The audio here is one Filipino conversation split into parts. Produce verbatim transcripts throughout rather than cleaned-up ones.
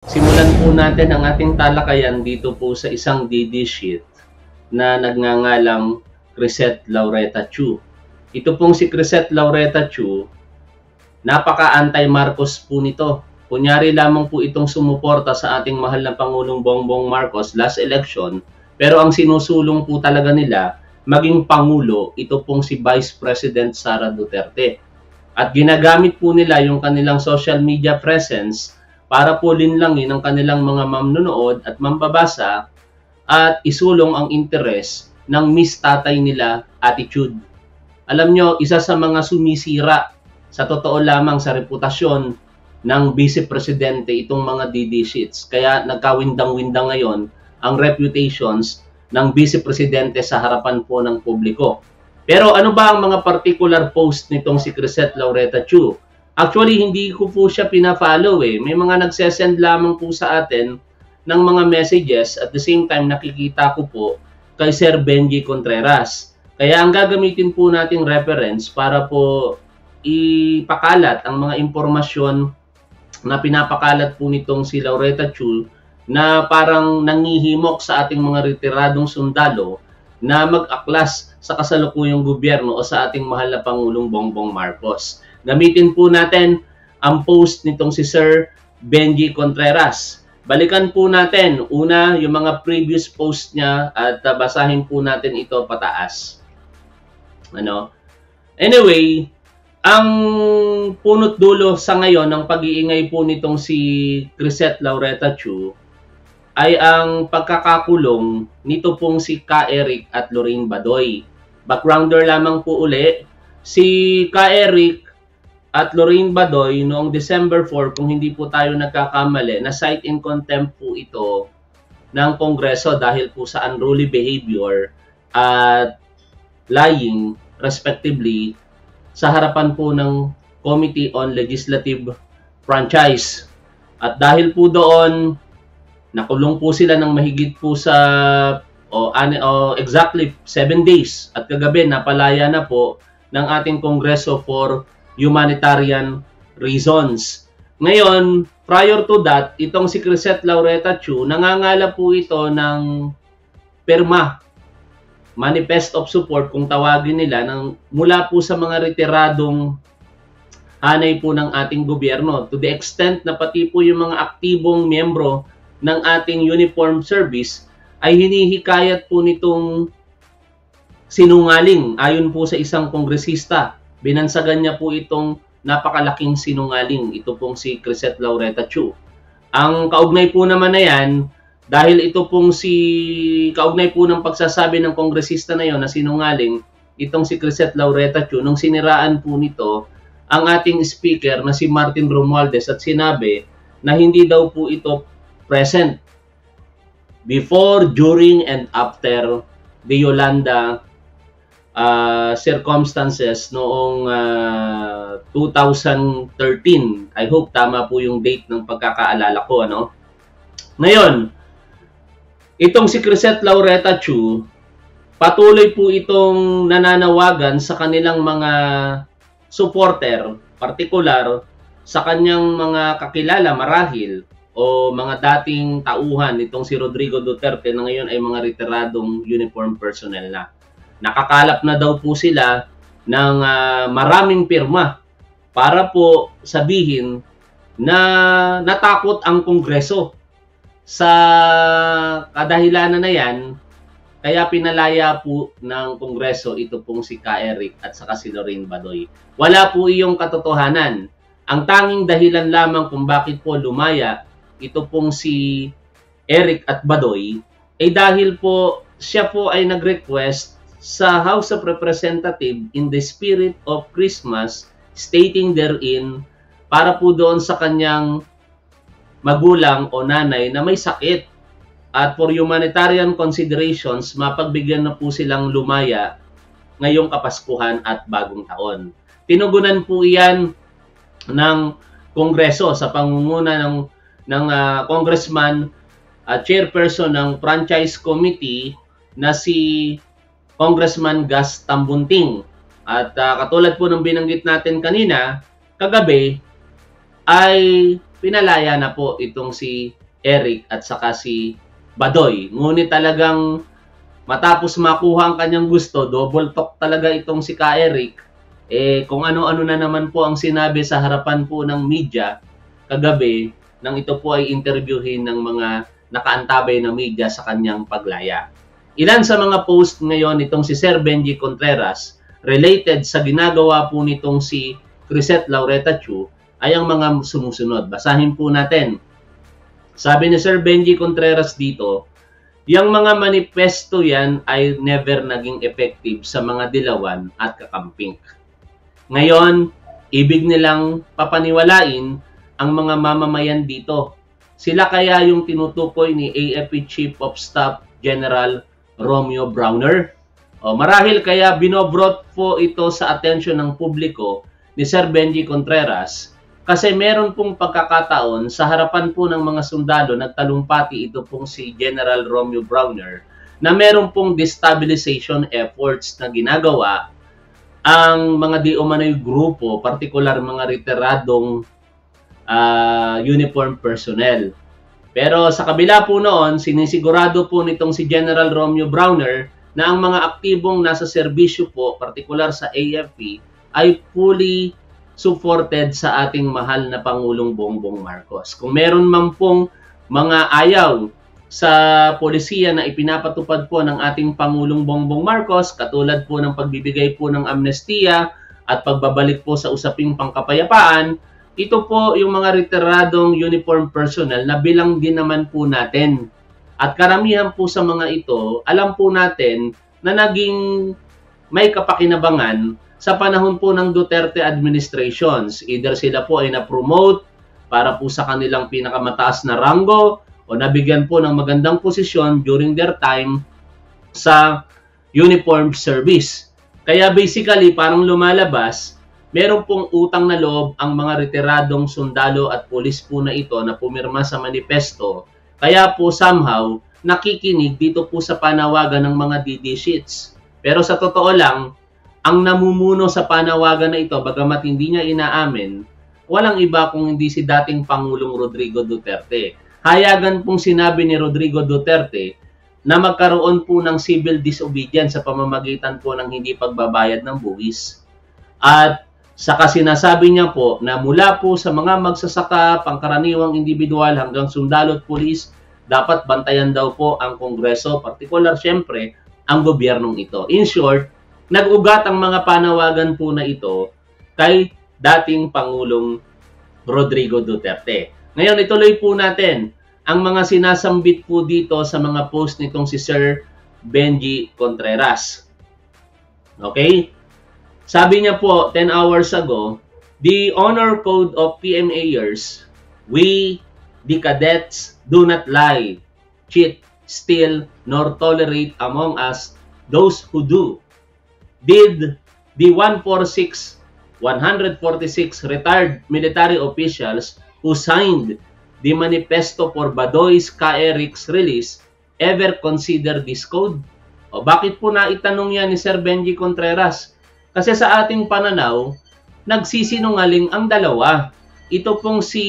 Simulan po natin ang ating talakayan dito po sa isang D D sheet na nagngangalang Crisette Laureta Chu. Ito pong si Crisette Laureta Chu, napaka-anti-Marcos po nito. Kunyari lamang po itong sumuporta sa ating mahal na Pangulong Bongbong Marcos last election, pero ang sinusulong po talaga nila maging Pangulo, ito pong si Vice President Sara Duterte. At ginagamit po nila yung kanilang social media presence para po linlangin ang kanilang mga mamnunood at mambabasa at isulong ang interes ng Miss Tatay nila attitude. Alam nyo, isa sa mga sumisira sa totoo lamang sa reputasyon ng Vice Presidente itong mga D D sheets. Kaya nagkawindang-windang ngayon ang reputations ng Vice Presidente sa harapan po ng publiko. Pero ano ba ang mga particular post nitong si Crisette Laureta Chu? Actually, hindi ko po siya pina-follow eh. May mga nagsesend lamang po sa atin ng mga messages at the same time nakikita ko po kay Sir Benji Contreras. Kaya ang gagamitin po nating reference para po ipakalat ang mga impormasyon na pinapakalat po nitong si Laureta Chu na parang nangihimok sa ating mga retiradong sundalo na mag-aklas sa kasalukuyang gobyerno o sa ating mahal na Pangulong Bongbong Marcos. Gamitin po natin ang post nitong si Sir Benji Contreras. Balikan po natin una yung mga previous post niya at uh, basahin po natin ito pataas. Ano? Anyway, ang punot dulo sa ngayon ng pag-iingay po nitong si Crisette Laureta Chu ay ang pagkakakulong nito pong si Ka Eric at Lorraine Badoy. Backgrounder lamang po uli, si Ka Eric at Lorraine Badoy noong December fourth, kung hindi po tayo nagkakamali, na cite in contempt po ito ng Kongreso dahil po sa unruly behavior at lying respectively sa harapan po ng Committee on Legislative Franchise. At dahil po doon, nakulong po sila ng mahigit po sa o, o, exactly seven days at kagabi napalaya na po ng ating Kongreso for humanitarian reasons. Ngayon, prior to that, itong si Crisette Laureta Chu, nangangala po ito ng perma, manifest of support kung tawagin nila, ng, mula po sa mga retiradong hanay po ng ating gobyerno, to the extent na pati po yung mga aktibong miyembro ng ating uniform service ay hinihikayat po nitong sinungaling. Ayon po sa isang kongresista, binansagan niya po itong napakalaking sinungaling, ito pong si Crisette Laureta Chu. Ang kaugnay po naman na yan, dahil ito pong si kaugnay po ng pagsasabi ng kongresista na yon na sinungaling, itong si Crisette Laureta Chu, nung siniraan po nito ang ating speaker na si Martin Romualdez at sinabi na hindi daw po ito present before, during, and after the Yolanda uh, circumstances noong uh, two thousand thirteen. I hope tama po yung date ng pagkakaalala ko. Ano? Ngayon, itong si Crisette Laureta Chu, patuloy po itong nananawagan sa kanilang mga supporter, partikular sa kanyang mga kakilala marahil o mga dating tauhan nitong si Rodrigo Duterte na ngayon ay mga retiradong uniform personnel na. Nakakalap na daw po sila ng uh, maraming pirma para po sabihin na natakot ang Kongreso. Sa kadahilanan na yan, kaya pinalaya po ng Kongreso ito pong si Ka Eric at saka si Lorraine Badoy. Wala po iyong katotohanan. Ang tanging dahilan lamang kung bakit po lumaya ito pong si Eric at Badoy ay dahil po siya po ay nag-request sa House of Representatives in the spirit of Christmas, stating therein para po doon sa kanyang magulang o nanay na may sakit at for humanitarian considerations mapagbigyan na po silang lumaya ngayong Kapaskuhan at Bagong Taon. Tinugunan po iyan ng Kongreso sa pangunguna ng ng uh, congressman at uh, chairperson ng franchise committee na si Congressman Gus Tambunting. At uh, katulad po ng binanggit natin kanina, kagabi ay pinalaya na po itong si Eric at saka si Badoy. Ngunit talagang matapos makuha ang kanyang gusto, double talk talaga itong si Ka Eric. Eh, kung ano-ano na naman po ang sinabi sa harapan po ng media kagabi nang ito po ay interviewin ng mga nakaantabay na media sa kanyang paglaya. Ilan sa mga post ngayon nitong si Sir Benji Contreras related sa ginagawa po nitong si Crisette Laureta Chu ay ang mga sumusunod. Basahin po natin. Sabi ni Sir Benji Contreras dito, yung mga manifesto yan ay never naging effective sa mga dilawan at kakamping. Ngayon, ibig nilang papaniwalain ang mga mamamayan dito. Sila kaya yung tinutukoy ni A F P Chief of Staff General Romeo Browner? O, marahil kaya binobrot po ito sa atensyon ng publiko ni Sir Benji Contreras kasi meron pong pagkakataon sa harapan po ng mga sundalo nagtalumpati ito pong si General Romeo Browner na meron pong destabilization efforts na ginagawa ang mga di umano'y grupo, partikular mga retiradong Uh, uniform personnel. Pero sa kabila po noon, sinisigurado po nitong si General Romeo Browner na ang mga aktibong nasa serbisyo po, partikular sa A F P, ay fully supported sa ating mahal na Pangulong Bongbong Marcos. Kung meron man pong mga ayaw sa polisiya na ipinapatupad po ng ating Pangulong Bongbong Marcos, katulad po ng pagbibigay po ng amnestiya at pagbabalik po sa usaping pangkapayapaan, ito po yung mga retiradong uniform personnel na bilang din naman po natin. At karamihan po sa mga ito, alam po natin na naging may kapakinabangan sa panahon po ng Duterte administrations. Either sila po ay na-promote para po sa kanilang pinakamataas na ranggo o nabigyan po ng magandang posisyon during their time sa uniform service. Kaya basically, parang lumalabas, meron pong utang na loob ang mga retiradong sundalo at pulis po na ito na pumirma sa manifesto. Kaya po somehow nakikinig dito po sa panawagan ng mga D D sheets. Pero sa totoo lang, ang namumuno sa panawagan na ito, bagamat hindi niya inaamin, walang iba kung hindi si dating Pangulong Rodrigo Duterte. Hayagan pong sinabi ni Rodrigo Duterte na magkaroon po ng civil disobedience sa pamamagitan po ng hindi pagbabayad ng buwis. At saka sinasabi niya po na mula po sa mga magsasaka, pangkaraniwang individual hanggang sundalo at pulis, dapat bantayan daw po ang Kongreso, partikular siyempre ang gobyernong ito. In short, nag-ugat ang mga panawagan po na ito kay dating Pangulong Rodrigo Duterte. Ngayon, ituloy po natin ang mga sinasambit po dito sa mga post nitong si Sir Benji Contreras. Okay? Sabi niya po, ten hours ago, the honor code of P M Ayers, we, the cadets, do not lie, cheat, steal, nor tolerate among us those who do. Did the one forty-six, one forty-six retired military officials who signed the manifesto for Badoy's Ka Eric's release ever consider this code? O bakit po na itanong yan ni Sir Benji Contreras? Kasi sa ating pananaw, nagsisinungaling ang dalawa. Ito pong si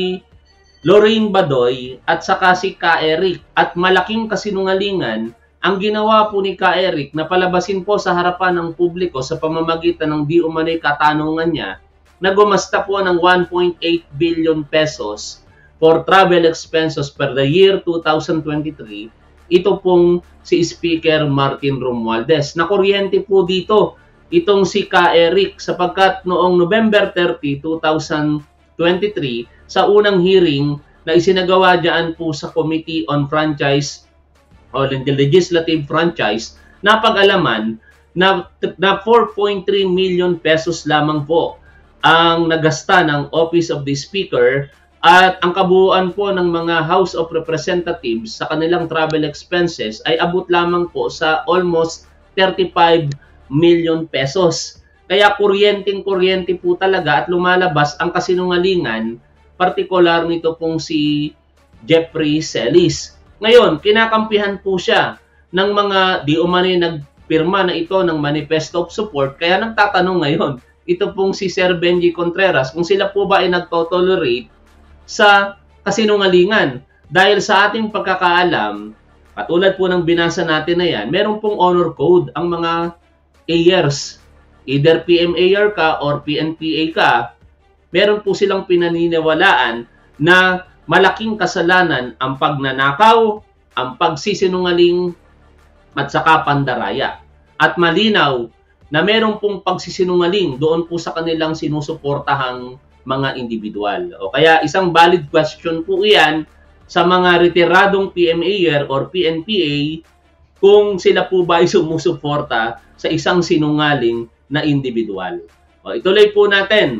Lorraine Badoy at saka si Ka Eric. At malaking kasinungalingan ang ginawa po ni Ka Eric na palabasin po sa harapan ng publiko sa pamamagitan ng di umano'y katanungan niya na gumasta po ng one point eight billion pesos for travel expenses per the year two thousand twenty-three. Ito pong si Speaker Martin Romualdez. Na kuryente po dito itong si Ka Eric sapagkat noong November thirtieth, two thousand twenty-three sa unang hearing na isinagawa diyan po sa Committee on Franchise o the Legislative Franchise, napag-alaman na, na four point three million pesos lamang po ang nagasta ng Office of the Speaker at ang kabuuan po ng mga House of Representatives sa kanilang travel expenses ay abot lamang po sa almost thirty-five million pesos. Kaya kuryenteng-kuryente po talaga at lumalabas ang kasinungalingan, partikular nito pong si Jeffrey Celis. Ngayon, kinakampihan po siya ng mga di umano'y nagpirma na ito ng Manifesto of Support. Kaya nagtatanong ngayon, ito pong si Sir Benji Contreras, kung sila po ba ay nagtotolerate sa kasinungalingan. Dahil sa ating pagkakaalam, katulad po ng binasa natin na yan, meron pong honor code ang mga Ayers. Either P M A R ka or P N P A ka, meron po silang pinaniniwalaan na malaking kasalanan ang pagnanakaw, ang pagsisinungaling, at saka pandaraya. At malinaw na meron pong pagsisinungaling doon po sa kanilang sinusuportahang mga individual. O kaya isang valid question po iyan sa mga retiradong P M A R or P N P A kung sila po ba ay sumusuporta sa isang sinungaling na individual. O, ituloy po natin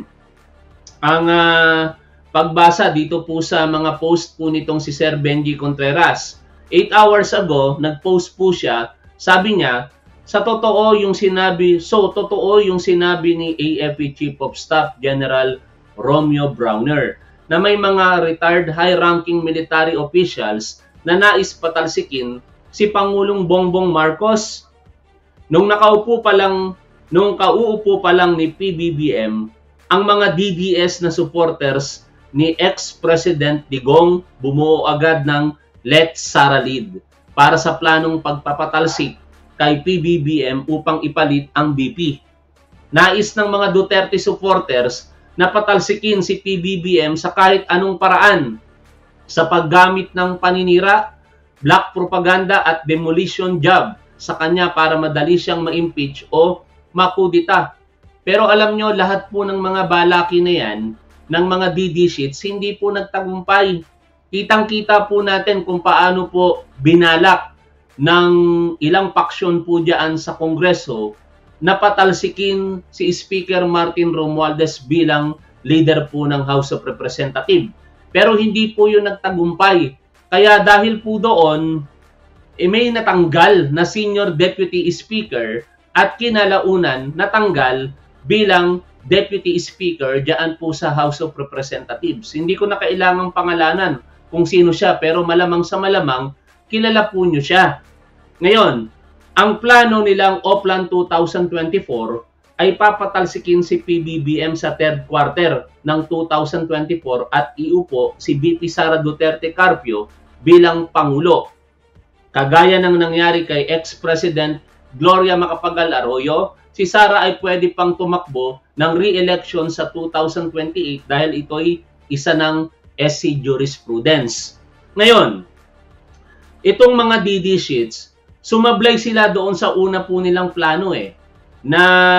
ang uh, pagbasa dito po sa mga post po nitong si Sir Benji Contreras. eight hours ago, nag-post po siya, sabi niya, sa totoo yung sinabi, so totoo yung sinabi ni A F P Chief of Staff General Romeo Browner na may mga retired high-ranking military officials na nais patalsikin si Pangulong Bongbong Marcos. Nung nakaupo pa lang Nung kauupo pa lang ni P B B M, ang mga D D S na supporters ni ex-President Digong bumuo agad ng Let's Sara Lead para sa planong pagpapatalsik kay P B B M upang ipalit ang B P. Nais ng mga Duterte supporters na patalsikin si P B B M sa kahit anong paraan sa paggamit ng paninira, black propaganda at demolition job sa kanya para madali siyang ma-impeach o makudita. Pero alam nyo, lahat po ng mga balaki na yan, ng mga D D sheets, hindi po nagtagumpay. Kitang-kita po natin kung paano po binalak ng ilang paksyon po dyan sa Kongreso na patalsikin si Speaker Martin Romualdez bilang leader po ng House of Representatives. Pero hindi po yun nagtagumpay. Kaya dahil po doon, eh, may natanggal na Senior Deputy Speaker at kinalaunan natanggal bilang Deputy Speaker diyan po sa House of Representatives. Hindi ko na kailangang pangalanan kung sino siya, pero malamang sa malamang kilala po niyo siya. Ngayon, ang plano nilang Oplan two thousand twenty-four ay papatalsikin si P B B M sa third quarter ng two thousand twenty-four at iupo si V P Sara Duterte Carpio bilang Pangulo. Kagaya ng nangyari kay ex-President Gloria Macapagal Arroyo, si Sara ay pwede pang tumakbo ng re-election sa two thousand twenty-eight dahil ito'y isa ng S C jurisprudence. Ngayon, itong mga D D sheets, sumablay sila doon sa una po nilang plano eh, na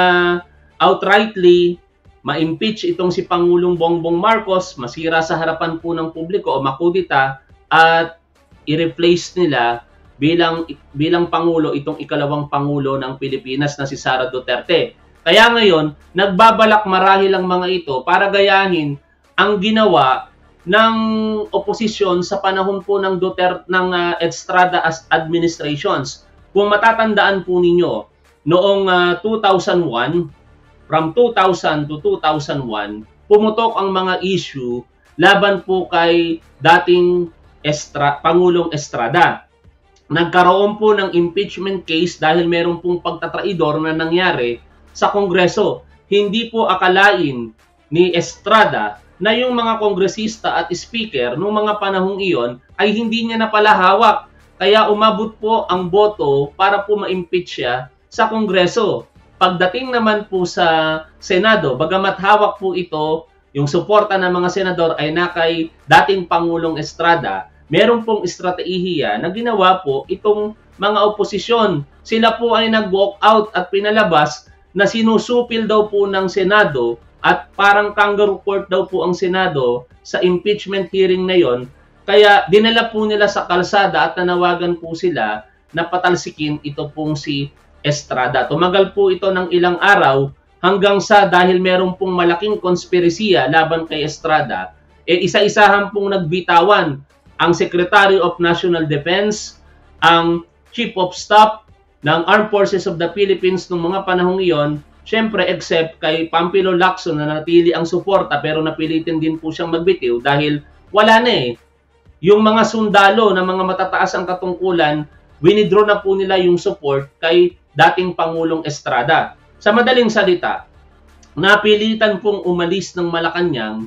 outrightly ma-impeach itong si Pangulong Bongbong Marcos, masira sa harapan po ng publiko o makudita at i-replace nila bilang bilang pangulo itong ikalawang pangulo ng Pilipinas na si Sara Duterte. Kaya ngayon, nagbabalak marahil ang mga ito para gayahin ang ginawa ng oposisyon sa panahon po ng Duterte ng uh, Estrada administrations. Kung matatandaan po ninyo, noong uh, two thousand one, from two thousand to two thousand one, pumutok ang mga issue laban po kay dating Estra, Pangulong Estrada. Nagkaroon po ng impeachment case dahil meron pong pagtatraidor na nangyari sa Kongreso. Hindi po akalain ni Estrada na yung mga kongresista at speaker noong mga panahong iyon ay hindi niya na pala hawak. Kaya umabot po ang boto para po ma-impeach siya sa Kongreso. Pagdating naman po sa Senado, bagamat hawak po ito, yung suporta ng mga senador ay nakay dating Pangulong Estrada, meron pong estratehiya na ginawa po itong mga oposisyon. Sila po ay nag-walk out at pinalabas na sinusupil daw po ng Senado at parang kangaroo court daw po ang Senado sa impeachment hearing na yon. Kaya dinala po nila sa kalsada at nanawagan po sila na patalsikin ito pong si Estrada. Tumagal po ito ng ilang araw hanggang sa dahil meron pong malaking konspirasiya laban kay Estrada, eh isa-isahan pong nagbitawan ang Secretary of National Defense, ang Chief of Staff ng Armed Forces of the Philippines noong mga panahong iyon, syempre except kay Pampilo Lacson na natili ang suporta pero napilitin din po siyang magbitiw dahil wala na eh. Yung mga sundalo na mga matataas ang katungkulan, winidraw na po nila yung support kay dating Pangulong Estrada. Sa madaling salita, napilitan pong umalis ng Malacanang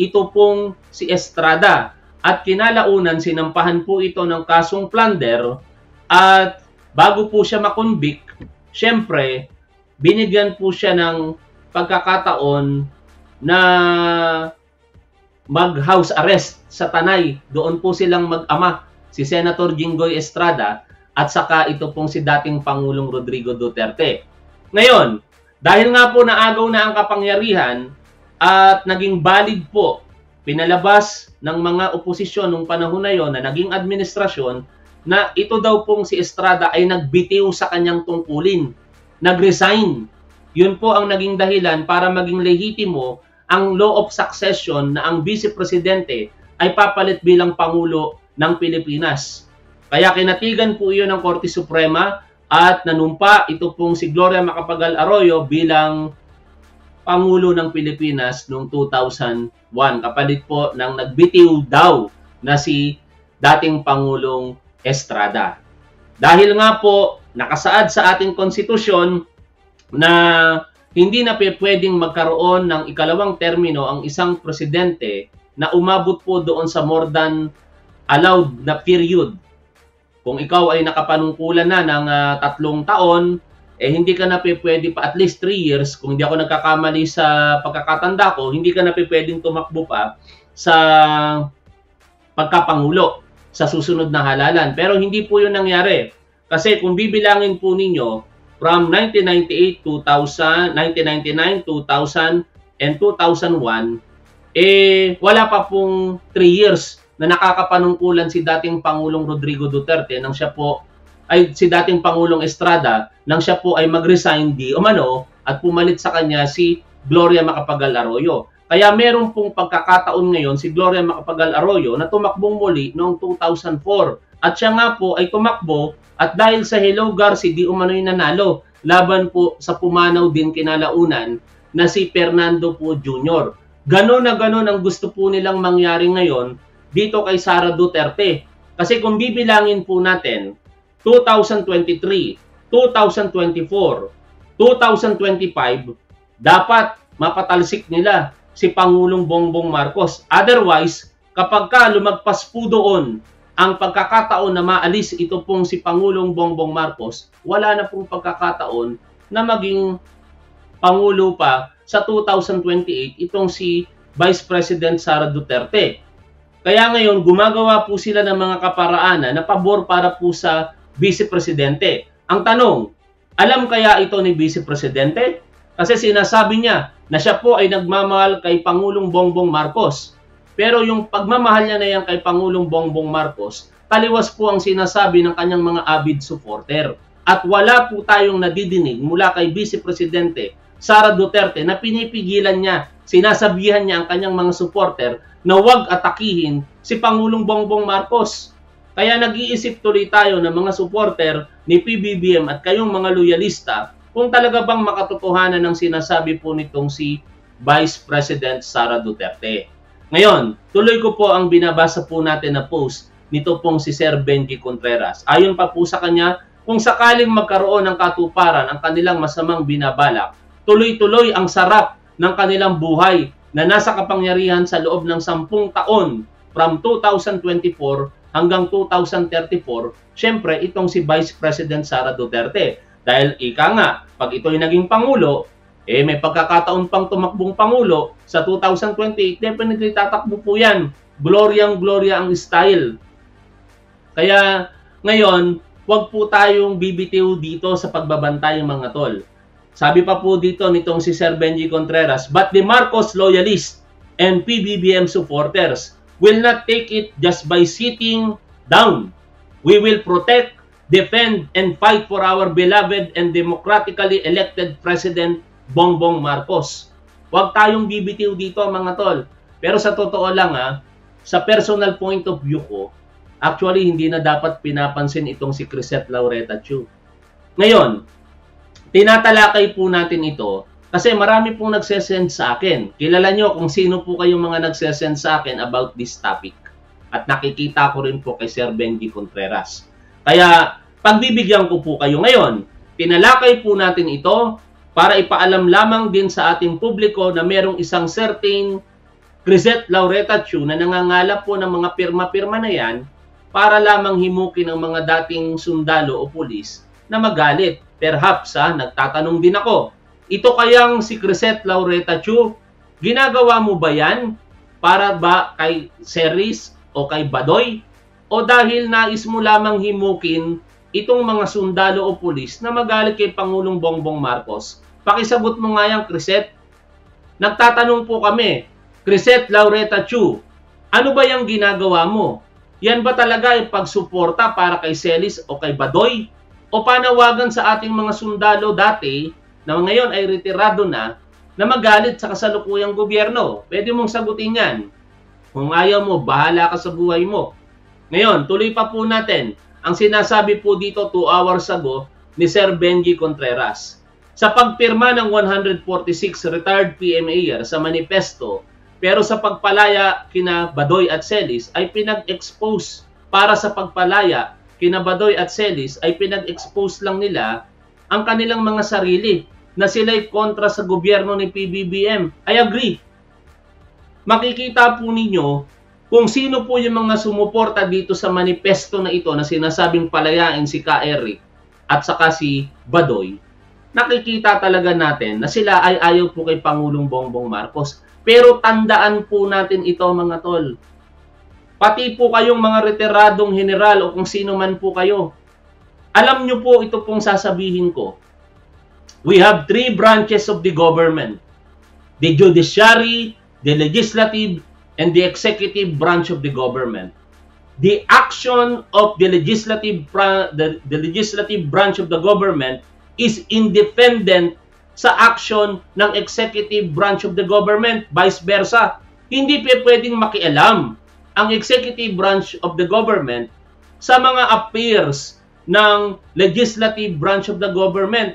ito pong si Estrada. At kinalaunan, sinampahan po ito ng kasong plunder at bago po siya makonvict, syempre, binigyan po siya ng pagkakataon na mag-house arrest sa Tanay. Doon po silang mag-ama, si Senator Jinggoy Estrada at saka ito pong si dating Pangulong Rodrigo Duterte. Ngayon, dahil nga po naagaw na ang kapangyarihan at naging valid po, pinalabas ng mga oposisyon nung panahon na yon na naging administrasyon na ito daw pong si Estrada ay nagbitiw sa kanyang tungkulin, nag-resign. Yun po ang naging dahilan para maging lehitimo ang law of succession na ang Vice Presidente ay papalit bilang Pangulo ng Pilipinas. Kaya kinatigan po iyon ng Korte Suprema at nanumpa ito pong si Gloria Macapagal Arroyo bilang Pangulo ng Pilipinas noong two thousand one. Kapalit po ng nagbitiw daw na si dating Pangulong Estrada. Dahil nga po nakasaad sa ating konstitusyon na hindi na pwedeng magkaroon ng ikalawang termino ang isang presidente na umabot po doon sa more than allowed na period. Kung ikaw ay nakapanungkulan na ng uh, tatlong taon, eh hindi ka na pwede pa at least three years, kung hindi ako nagkakamali sa pagkakatanda ko, hindi ka na pwedeng tumakbo pa sa pagkapangulo sa susunod na halalan. Pero hindi po yun nangyari. Kasi kung bibilangin po ninyo, from nineteen ninety-eight, two thousand, nineteen ninety-nine, two thousand, and two thousand one, eh wala pa pong three years na nakakapanungkulan si dating Pangulong Rodrigo Duterte nang siya po ay si dating Pangulong Estrada nang siya po ay mag-resign di umano at pumalit sa kanya si Gloria Macapagal Arroyo. Kaya meron pong pagkakataon ngayon si Gloria Macapagal Arroyo na tumakbong muli noong two thousand four. At siya nga po ay tumakbo at dahil sa Hello Garci di umano'y nanalo laban po sa pumanaw din kinalaunan na si Fernando po Junior Ganon na ganon ang gusto po nilang mangyari ngayon dito kay Sara Duterte. Kasi kung bibilangin po natin, two thousand twenty-three, two thousand twenty-four, two thousand twenty-five, dapat mapatalsik nila si Pangulong Bongbong Marcos. Otherwise, kapag ka lumagpas po doon ang pagkakataon na maalis ito pong si Pangulong Bongbong Marcos, wala na pong pagkakataon na maging Pangulo pa sa two thousand twenty-eight itong si Vice President Sara Duterte. Kaya ngayon, gumagawa po sila ng mga kaparaanan na pabor para po sa Vice Presidente. Ang tanong, alam kaya ito ni Vice Presidente? Kasi sinasabi niya na siya po ay nagmamahal kay Pangulong Bongbong Marcos. Pero yung pagmamahal niya na yan kay Pangulong Bongbong Marcos, taliwas po ang sinasabi ng kanyang mga avid supporter. At wala po tayong nadidinig mula kay Vice Presidente Sara Duterte na pinipigilan niya, sinasabihan niya ang kanyang mga supporter na huwag atakihin si Pangulong Bongbong Marcos. Kaya nag-iisip tuloy tayo ng mga supporter ni P B B M at kayong mga loyalista kung talaga bang makatotohanan ng sinasabi po nitong si Vice President Sara Duterte. Ngayon, tuloy ko po ang binabasa po natin na post nito pong si Sir Benji Contreras. Ayon pa po sa kanya, kung sakaling magkaroon ng katuparan ang kanilang masamang binabalak, tuloy-tuloy ang sarap ng kanilang buhay na nasa kapangyarihan sa loob ng sampung taon from two thousand twenty-four hanggang two thousand thirty-four, syempre itong si Vice President Sara Duterte. Dahil ika nga, pag ito'y naging Pangulo, eh may pagkakataon pang tumakbong Pangulo sa two thousand twenty-eight, definitely tatakbo po yan. Gloryang-gloria ang style. Kaya ngayon, huwag po tayong bibitiw dito sa pagbabantay mga tol. Sabi pa po dito nitong si Sir Benji Contreras, but the Marcos loyalists and P B B M supporters will not take it just by sitting down. We will protect, defend, and fight for our beloved and democratically elected President Bongbong Marcos. Huwag tayong bibitiw dito mga tol. Pero sa totoo lang ha, sa personal point of view ko, actually hindi na dapat pinapansin itong si Crisette Laureta Chu. Ngayon, tinatalakay po natin ito kasi marami pong nagsesend sa akin. Kilala nyo kung sino po kayong mga nagsesend sa akin about this topic. At nakikita ko rin po kay Sir Benji Contreras. Kaya pagbibigyan ko po kayo ngayon. Tinalakay po natin ito para ipaalam lamang din sa ating publiko na merong isang certain Crisette Laureta Chu na nangangalap po ng mga pirma-pirma na yan para lamang himukin ang mga dating sundalo o pulis na magalit. Perhaps, ha, nagtatanong din ako, ito kayang si Crisette Laureta Chu, ginagawa mo ba yan para ba kay Celis o kay Badoy? O dahil nais mo lamang himukin itong mga sundalo o pulis na magalit kay Pangulong Bongbong Marcos? Pakisagot mo nga yan, Crisette. Nagtatanong po kami, Crisette Laureta Chu, ano ba yung ginagawa mo? Yan ba talaga ay pagsuporta para kay Celis o kay Badoy? O panawagan sa ating mga sundalo dati na ngayon ay retirado na na magalit sa kasalukuyang gobyerno? Pwede mong sagutin yan. Kung ayaw mo, bahala ka sa buhay mo. Ngayon, tuloy pa po natin ang sinasabi po dito two hours ago ni Sir Benji Contreras. Sa pagpirma ng one hundred forty-six retired P M A R sa manifesto, pero sa pagpalaya kina Badoy at Celis ay pinag-expose. Para sa pagpalaya kina Badoy at Celis ay pinag-expose lang nila ang kanilang mga sarili na sila'y kontra sa gobyerno ni P B B M. I agree. Makikita po ninyo kung sino po yung mga sumuporta dito sa manifesto na ito na sinasabing palayain si Ka Eric at saka si Badoy. Nakikita talaga natin na sila ay ayaw po kay Pangulong Bongbong Marcos. Pero tandaan po natin ito, mga tol. Pati po kayong mga retiradong general o kung sino man po kayo, alam nyo po ito pong sasabihin ko. We have three branches of the government. The judiciary, the legislative, and the executive branch of the government. The action of the legislative, the, the legislative branch of the government is independent sa action ng executive branch of the government, vice versa. Hindi pa pwedeng makialam ang executive branch of the government sa mga affairs ng legislative branch of the government.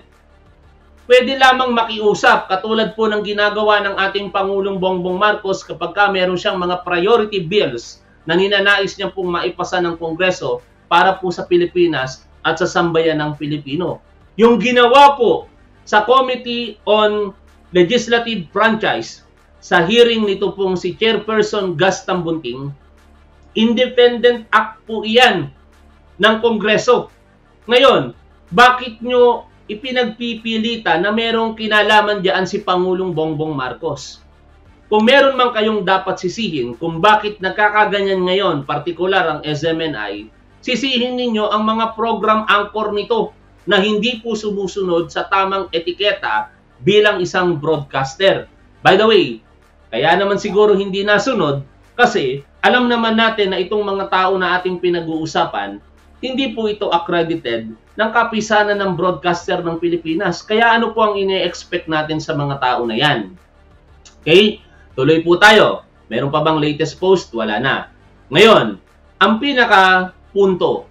Pwede lamang makiusap, katulad po ng ginagawa ng ating Pangulong Bongbong Marcos kapag ka meron siyang mga priority bills na ninanais niya pong maipasa ng Kongreso para po sa Pilipinas at sa sambayan ng Pilipino. Yung ginawa po sa Committee on Legislative Franchise sa hearing nito pong si Chairperson Gus Tambunting, independent act po iyan ng Kongreso. Ngayon, bakit nyo ipinagpipilita na merong kinalaman diyan si Pangulong Bongbong Marcos? Kung meron man kayong dapat sisihin kung bakit nagkakaganyan ngayon, partikular ang S M N I, sisihin ninyo ang mga program anchor nito na hindi po sumusunod sa tamang etiketa bilang isang broadcaster. By the way, kaya naman siguro hindi nasunod kasi alam naman natin na itong mga tao na ating pinag-uusapan, hindi po ito accredited ng kapisanan ng broadcaster ng Pilipinas. Kaya ano po ang ine-expect natin sa mga tao na yan? Okay? Tuloy po tayo. Meron pa bang latest post? Wala na. Ngayon, ang pinaka punto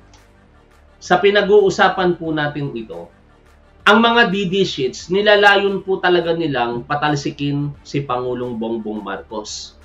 sa pinag-uusapan po natin ito, ang mga D D sheets, nilalayon po talaga nilang patalsikin si Pangulong Bongbong Marcos.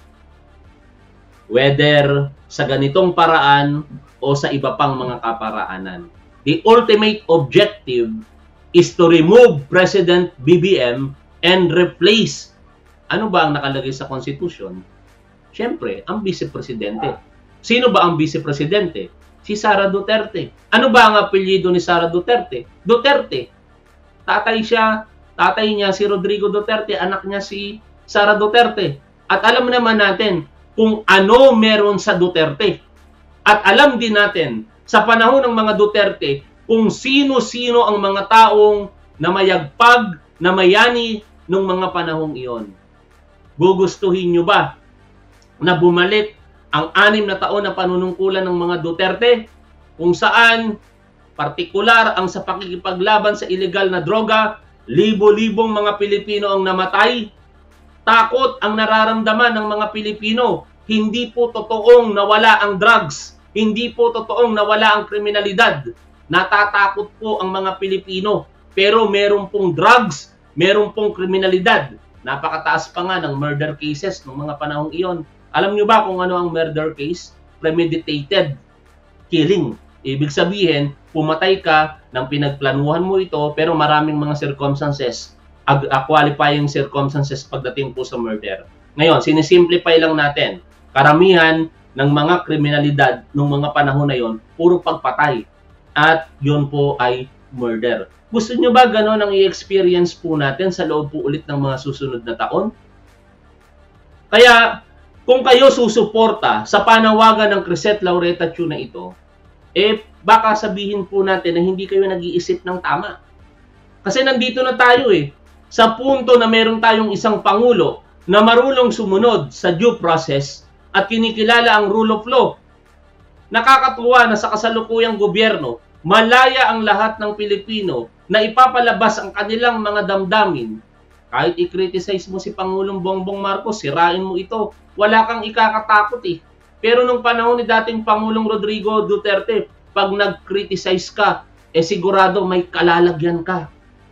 Whether sa ganitong paraan o sa iba pang mga kaparaanan. The ultimate objective is to remove President B B M and replace, ano ba ang nakalagay sa Constitution? Siyempre, ang Vice Presidente. Sino ba ang Vice Presidente? Si Sara Duterte. Ano ba ang apelyido ni Sara Duterte? Duterte. Tatay siya, tatay niya si Rodrigo Duterte, anak niya si Sara Duterte. At alam naman natin kung ano meron sa Duterte. At alam din natin sa panahon ng mga Duterte kung sino-sino ang mga taong namayagpag, namayani nung mga panahong iyon. Gugustuhin nyo ba na bumalik ang anim na taon na panunungkulan ng mga Duterte, kung saan partikular ang sa pakikipaglaban sa illegal na droga, libo-libong mga Pilipino ang namatay, takot ang nararamdaman ng mga Pilipino, hindi po totoong nawala ang drugs, hindi po totoong nawala ang kriminalidad, natatakot po ang mga Pilipino, pero meron pong drugs, meron pong kriminalidad. Napakataas pa nga ng murder cases ng mga panahong iyon. Alam nyo ba kung ano ang murder case? Premeditated killing. Ibig sabihin, pumatay ka nang pinagplanuhan mo ito, pero maraming mga circumstances, uh, qualifying circumstances pagdating po sa murder. Ngayon, sinisimplify lang natin. Karamihan ng mga kriminalidad nung mga panahon na yon, puro pagpatay. At yun po ay murder. Gusto nyo ba gano'n ang i-experience po natin sa loob po ulit ng mga susunod na taon? Kaya, kung kayo susuporta sa panawagan ng Crisette Laureta Chu na ito, eh baka sabihin po natin na hindi kayo nag-iisip ng tama. Kasi nandito na tayo eh, sa punto na meron tayong isang pangulo na marunong sumunod sa due process at kinikilala ang rule of law. Nakakatuwa na sa kasalukuyang gobyerno, malaya ang lahat ng Pilipino na ipapalabas ang kanilang mga damdamin. Kahit i-criticize mo si Pangulong Bongbong Marcos, sirain mo ito, wala kang ikakatakot eh. Pero nung panahon ni dating Pangulong Rodrigo Duterte, pag nag-criticize ka, eh sigurado may kalalagyan ka.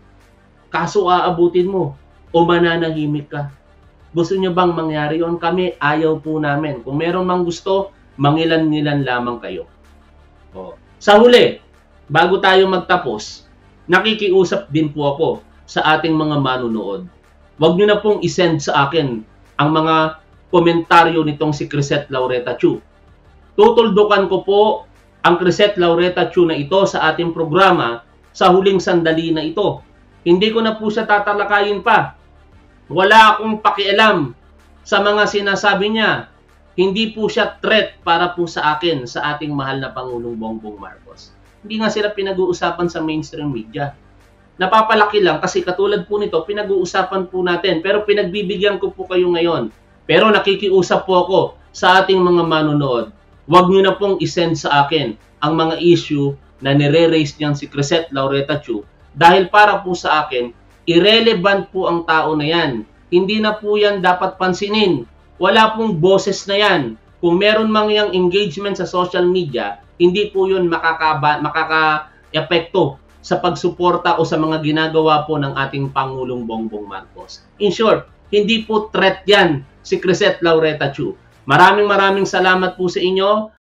Kaso aabutin mo o mananahimik ka. Gusto nyo bang mangyari yon? Kami, ayaw po namin. Kung meron mang gusto, mangilan-ngilan lamang kayo. O. Sa huli, bago tayo magtapos, nakikiusap din po ako sa ating mga manunood. Huwag nyo na pong isend sa akin ang mga komentaryo nitong si Crisette Laureta Chu. Tutuldukan ko po ang Crisette Laureta Chu na ito sa ating programa sa huling sandali na ito. Hindi ko na po siya tatalakayin pa. Wala akong pakialam sa mga sinasabi niya. Hindi po siya threat para po sa akin, sa ating mahal na Pangulong Bongbong Marcos. Hindi nga sila pinag-uusapan sa mainstream media. Napapalaki lang kasi katulad po nito, pinag-uusapan po natin. Pero pinagbibigyan ko po kayo ngayon. Pero nakikiusap po ako sa ating mga manunood. Huwag nyo na pong isend sa akin ang mga issue na nire-raise niyan si Crisette Laureta Chu. Dahil para po sa akin, irrelevant po ang tao na yan. Hindi na po yan dapat pansinin. Wala pong boses na yan. Kung meron mang yung engagement sa social media, hindi po yun makaka, makaka-epekto sa pagsuporta o sa mga ginagawa po ng ating Pangulong Bongbong Marcos. In short, hindi po threat yan si Crisette Laureta Chu. Maraming maraming salamat po sa inyo.